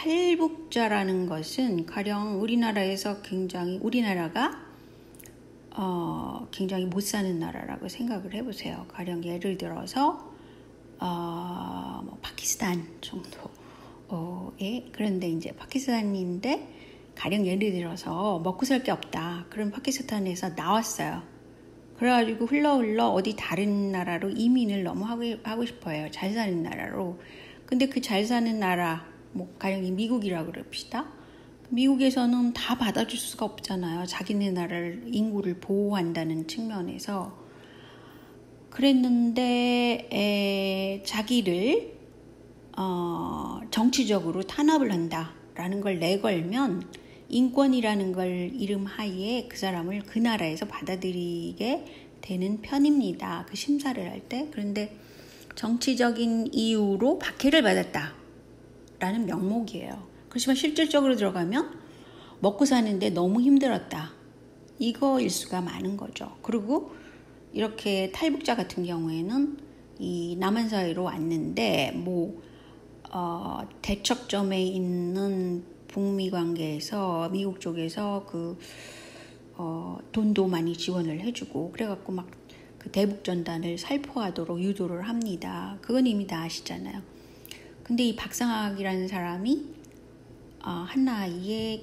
탈북자라는 것은 가령 우리나라가 굉장히 못 사는 나라라고 생각을 해보세요. 가령 예를 들어서 파키스탄 정도에 그런데 이제 파키스탄인데 가령 예를 들어서 먹고 살 게 없다. 그럼 파키스탄에서 나왔어요. 그래가지고 흘러 어디 다른 나라로 이민을 너무 하고 싶어요. 잘 사는 나라로. 근데 그 잘 사는 나라, 가령 미국이라고 그럽시다. 미국에서는 다 받아줄 수가 없잖아요. 자기네 나라를 인구를 보호한다는 측면에서. 그랬는데 자기를 정치적으로 탄압을 한다라는 걸 내걸면 인권이라는 걸 이름하에 그 사람을 그 나라에서 받아들이게 되는 편입니다. 그 심사를 할 때. 그런데 정치적인 이유로 박해를 받았다라는 명목이에요. 그렇지만 실질적으로 들어가면 먹고 사는데 너무 힘들었다. 이거일 수가 많은 거죠. 그리고 이렇게 탈북자 같은 경우에는 이 남한 사회로 왔는데 대척점에 있는 북미 관계에서 미국 쪽에서 돈도 많이 지원을 해주고 그래갖고 막 그 대북 전단을 살포하도록 유도를 합니다. 그건 이미 다 아시잖아요. 근데 이 박상학이라는 사람이 한나이에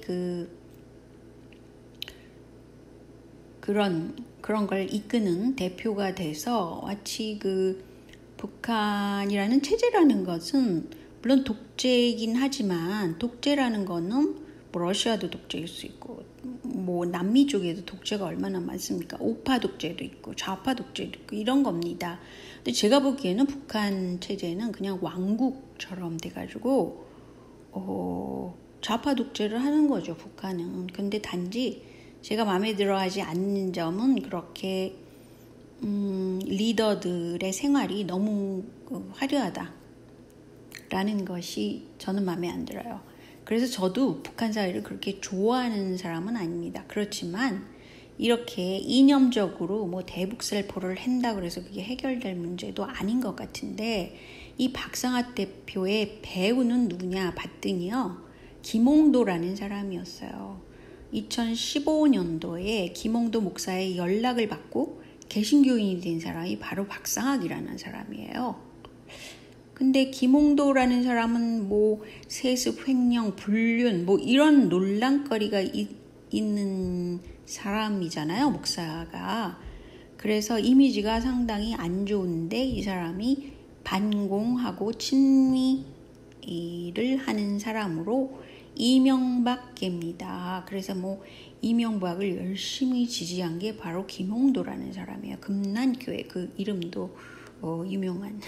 그런 걸 이끄는 대표가 돼서 마치 북한이라는 체제라는 것은 물론 독재이긴 하지만 독재라는 거는 러시아도 독재일 수 있고 남미 쪽에도 독재가 얼마나 많습니까? 우파 독재도 있고 좌파 독재도 있고 이런 겁니다. 근데 제가 보기에는 북한 체제는 그냥 왕국처럼 돼가지고 좌파 독재를 하는 거죠, 북한은. 근데 단지 제가 마음에 들어하지 않는 점은 그렇게 리더들의 생활이 너무 화려하다라는 것이 저는 마음에 안 들어요. 그래서 저도 북한 사회를 그렇게 좋아하는 사람은 아닙니다. 그렇지만 이렇게 이념적으로 대북살포를 한다고 해서 그게 해결될 문제도 아닌 것 같은데 이 박상학 대표의 배우는 누구냐 봤더니요. 김홍도라는 사람이었어요. 2015년도에 김홍도 목사의 연락을 받고 개신교인이 된 사람이 바로 박상학이라는 사람이에요. 근데 김홍도라는 사람은 세습, 횡령, 불륜 이런 논란거리가 있는 사람이잖아요, 목사가. 그래서 이미지가 상당히 안 좋은데 이 사람이 반공하고 친미를 하는 사람으로 이명박계입니다. 그래서 이명박을 열심히 지지한 게 바로 김홍도라는 사람이에요. 금난교회 그 이름도 유명한.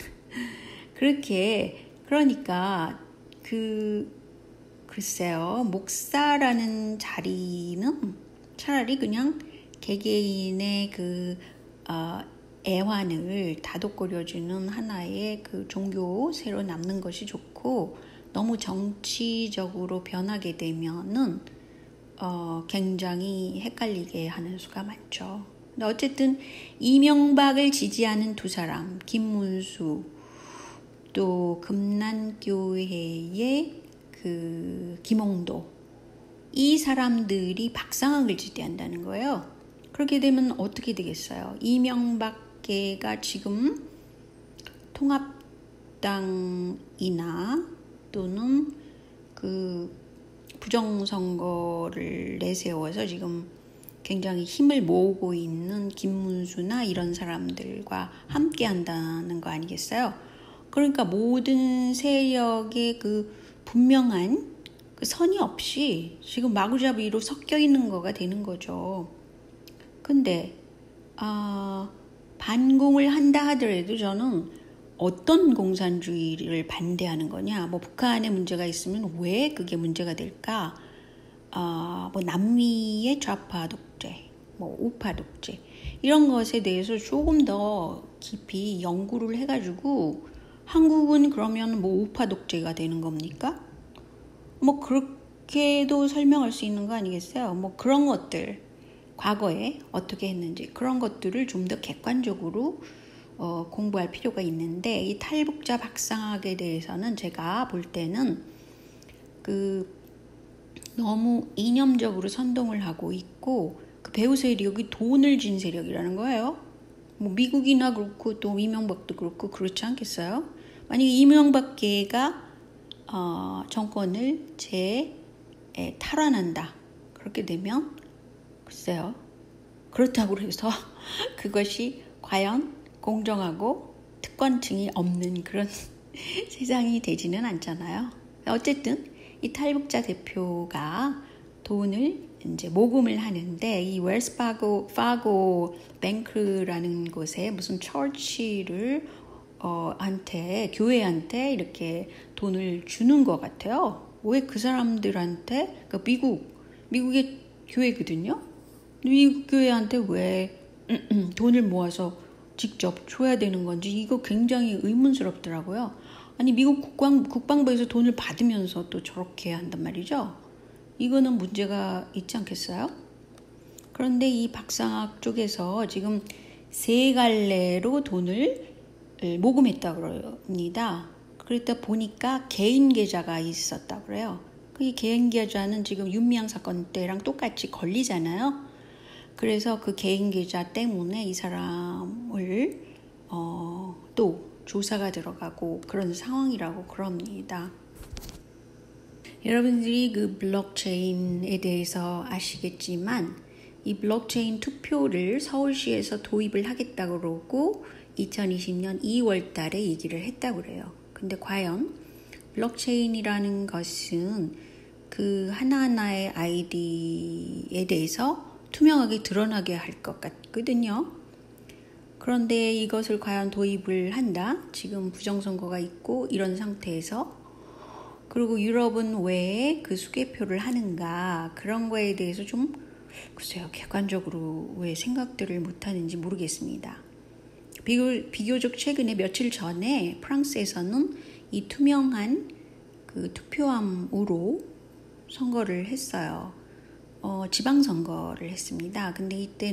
그러니까 글쎄요, 목사라는 자리는 차라리 그냥 개개인의 애환을 다독거려주는 하나의 종교 새로 남는 것이 좋고 너무 정치적으로 변하게 되면은 굉장히 헷갈리게 하는 수가 많죠. 근데 어쨌든 이명박을 지지하는 두 사람, 김문수 또 금난교회의 김홍도 이 사람들이 박상학을 지지한다는 거예요. 그렇게 되면 어떻게 되겠어요? 이명박계가 지금 통합당이나 또는 부정선거를 내세워서 지금 굉장히 힘을 모으고 있는 김문수나 이런 사람들과 함께 한다는 거 아니겠어요? 그러니까 모든 세력의 분명한 선이 없이 지금 마구잡이로 섞여 있는 거가 되는 거죠. 근데 반공을 한다 하더라도 저는 어떤 공산주의를 반대하는 거냐, 북한에 문제가 있으면 왜 그게 문제가 될까? 남미의 좌파 독재, 우파 독재 이런 것에 대해서 조금 더 깊이 연구를 해가지고 한국은 그러면 우파 독재가 되는 겁니까? 그렇게도 설명할 수 있는 거 아니겠어요? 그런 것들 과거에 어떻게 했는지 그런 것들을 좀 더 객관적으로 공부할 필요가 있는데 이 탈북자 박상학에 대해서는 제가 볼 때는 너무 이념적으로 선동을 하고 있고 그 배후 세력이 돈을 쥔 세력이라는 거예요. 뭐 미국이나 그렇고 또 이명박도 그렇고 그렇지 않겠어요? 만약에 이명박계가 정권을 탈환한다. 그렇게 되면 글쎄요. 그렇다고 해서 그것이 과연 공정하고 특권층이 없는 그런 세상이 되지는 않잖아요. 어쨌든 이 탈북자 대표가 돈을 이제 모금을 하는데 이 웰스 파고 뱅크라는 곳에 무슨 처치를 교회한테 이렇게 돈을 주는 것 같아요. 왜 그 사람들한테 미국의 교회거든요. 미국 교회한테 왜 돈을 모아서 직접 줘야 되는 건지 이거 굉장히 의문스럽더라고요. 아니 미국 국방부에서 돈을 받으면서 또 저렇게 한단 말이죠. 이거는 문제가 있지 않겠어요? 그런데 이 박상학 쪽에서 지금 3갈래로 돈을 모금했다고 합니다. 그러다 보니까 개인 계좌가 있었다고 그래요. 이 개인 계좌는 지금 윤미향 사건 때랑 똑같이 걸리잖아요. 그래서 그 개인 계좌 때문에 이 사람을 또 조사가 들어가고 그런 상황이라고 그럽니다. 여러분들이 그 블록체인에 대해서 아시겠지만 이 블록체인 투표를 서울시에서 도입을 하겠다고 그러고 2020년 2월 달에 얘기를 했다고 그래요. 근데 과연 블록체인이라는 것은 그 하나하나의 아이디에 대해서 투명하게 드러나게 할 것 같거든요. 그런데 이것을 과연 도입을 한다? 지금 부정선거가 있고 이런 상태에서 그리고 유럽은 왜 그 수개표를 하는가 그런 거에 대해서 좀 글쎄요 객관적으로 왜 생각들을 못하는지 모르겠습니다. 비교적 최근에 며칠 전에 프랑스에서는 이 투명한 그 투표함으로 선거를 했어요. 지방선거를 했습니다. 근데 이때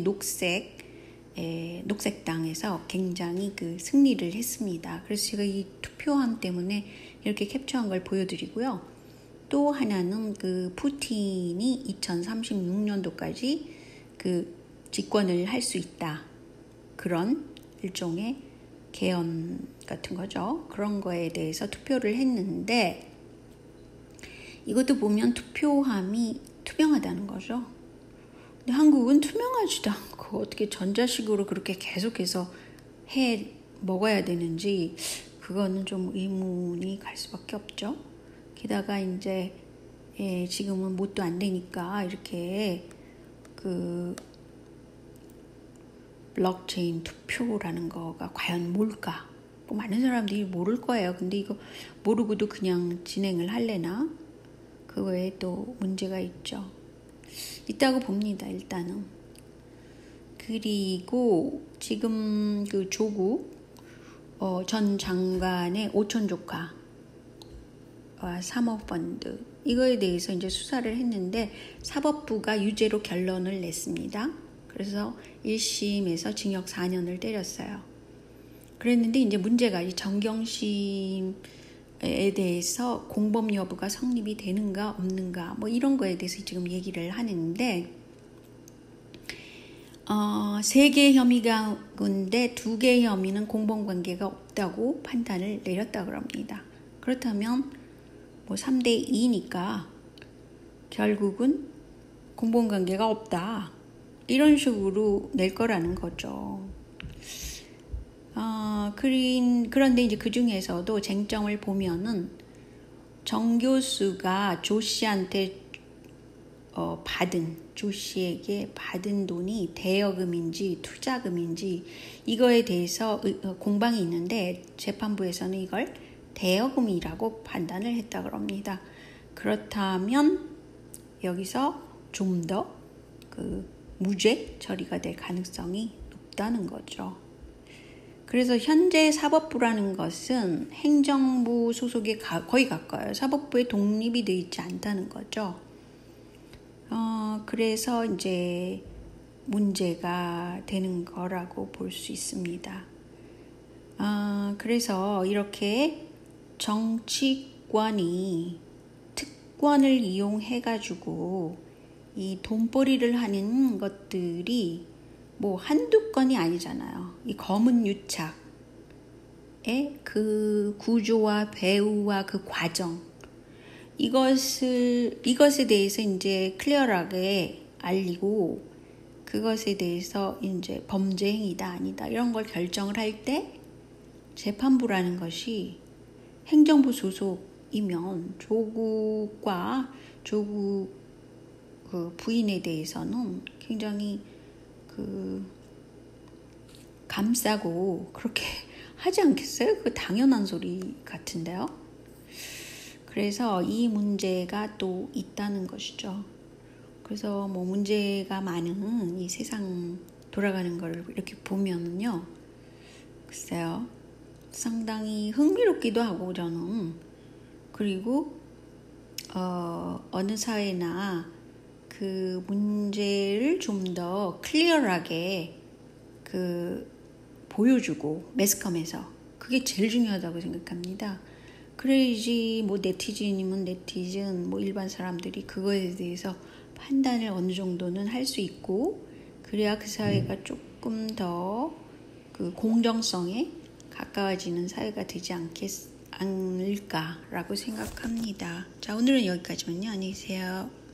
녹색당에서 굉장히 그 승리를 했습니다. 그래서 제가 이 투표함 때문에 이렇게 캡처한 걸 보여드리고요. 또 하나는 그 푸틴이 2036년도까지 그 집권을 할 수 있다. 그런 일종의 개헌 같은 거죠. 그런 거에 대해서 투표를 했는데 이것도 보면 투표함이 투명하다는 거죠. 근데 한국은 투명하지도 않고 어떻게 전자식으로 그렇게 계속해서 해 먹어야 되는지 그거는 좀 의문이 갈 수밖에 없죠. 게다가 이제 지금은 뭣도 안 되니까 이렇게 그 블록체인 투표라는 거가 과연 뭘까? 뭐 많은 사람들이 모를 거예요. 근데 이거 모르고도 그냥 진행을 할래나? 그거에 또 문제가 있죠. 있다고 봅니다. 일단은. 그리고 지금 그 조국 전 장관의 오촌 조카 사모펀드 이거에 대해서 이제 수사를 했는데 사법부가 유죄로 결론을 냈습니다. 그래서 1심에서 징역 4년을 때렸어요. 그랬는데 이제 문제가 이 정경심에 대해서 공범 여부가 성립이 되는가 없는가 뭐 이런 거에 대해서 지금 얘기를 하는데 3개 혐의 가운데 2개 혐의는 공범관계가 없다고 판단을 내렸다고 합니다. 그렇다면 뭐 3대 2니까 결국은 공범관계가 없다. 이런 식으로 낼 거라는 거죠. 그런데 이제 그 중에서도 쟁점을 보면은 정 교수가 조 씨한테 조 씨에게 받은 돈이 대여금인지 투자금인지 이거에 대해서 공방이 있는데 재판부에서는 이걸 대여금이라고 판단을 했다고 합니다. 그렇다면 여기서 좀 더 그 무죄 처리가 될 가능성이 높다는 거죠. 그래서 현재 사법부라는 것은 행정부 소속에 거의 가까워요. 사법부에 독립이 되어 있지 않다는 거죠. 그래서 이제 문제가 되는 거라고 볼 수 있습니다. 그래서 이렇게 정치권이 특권을 이용해 가지고 이 돈벌이를 하는 것들이 뭐 한두 건이 아니잖아요. 이 검은 유착의 그 구조와 배후와 그 과정, 이것에 대해서 이제 클리어하게 알리고 그것에 대해서 이제 범죄 행위다 아니다 이런 걸 결정을 할 때 재판부라는 것이 행정부 소속이면 조국과 조국 그 부인에 대해서는 굉장히 그 감싸고 그렇게 하지 않겠어요? 그 당연한 소리 같은데요. 그래서 이 문제가 또 있다는 것이죠. 그래서 뭐 문제가 많은 이 세상 돌아가는 걸 이렇게 보면은요, 글쎄요, 상당히 흥미롭기도 하고 저는. 그리고 어느 사회나 그 문제를 좀 더 클리어하게 그 보여주고 매스컴에서 그게 제일 중요하다고 생각합니다. 그래야지 뭐 네티즌이면 네티즌, 뭐 일반 사람들이 그거에 대해서 판단을 어느 정도는 할 수 있고, 그래야 그 사회가 조금 더 그 공정성에 가까워지는 사회가 되지 않을까라고 생각합니다. 자, 오늘은 여기까지만요. 안녕히 계세요.